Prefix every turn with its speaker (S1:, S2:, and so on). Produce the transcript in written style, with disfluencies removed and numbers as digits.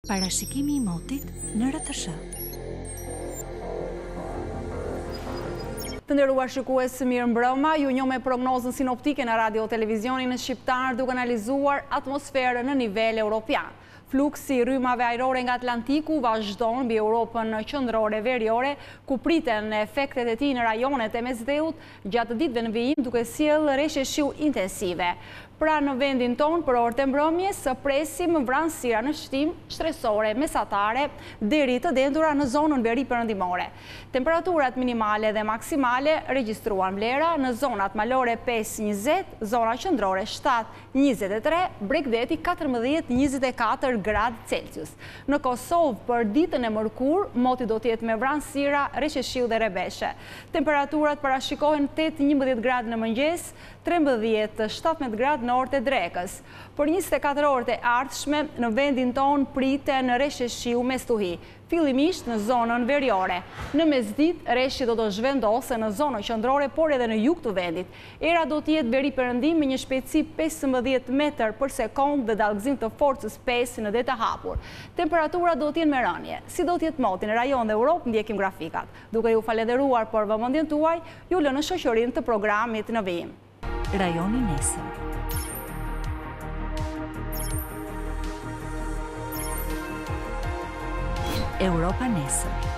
S1: Parashikimi I motit në RTS.
S2: Të nderuar shikues, mirë mbrëma, ju njoh me prognozën sinoptike në radio televizionin shqiptar duke analizuar atmosferën në nivel europian. Fluksi I rrymave ajrore nga Atlantiku vazhdon mbi Europën qendrore veriore, ku priten efektet e tij në rajonet e Mesdheut gjatë ditëve në vijim, duke sjellë rreshtje shiu intensive. Pra në vendin ton, për orët e mbrëmjes, presim vranësira në shtim shtresore mesatare deri të dendura në zonën veri perëndimore. Temperaturat minimale dhe maksimale regjistruan vlera në zonat malore 5-20, zona qendrore 7-23, Bregdeti 14-24 gradë Celsius. Në Kosovë, për ditën e mërkur, moti do të jetë me vranësira, rreshtje shiu dhe rebeshe. Temperaturat parashikohen 8-11 gradë në mëngjes, 13-17 gradë në orët e drekës. Për 24 orët e ardhshme, në vendin ton priten rreshtje shiu me stuhi, fillimisht në zonën veriore. Në mesditë, rreshtja do të zhvendosë në zonën qendrore, por edhe në jug të vendit. Era do të jetë veri perëndim me një shpejtësi 15 metër për sekond dhe dallgëzim të forcës 5 në det të hapur. Temperatura do të jenë me rënje. Si do të jetë moti në rajon dhe Europë, ndjekim grafikat. Duke ju falënderuar për vëmendjen tuaj, ju lë në shoqërinë të programit në vijim.
S1: Rajoni nesër. Europa nesër.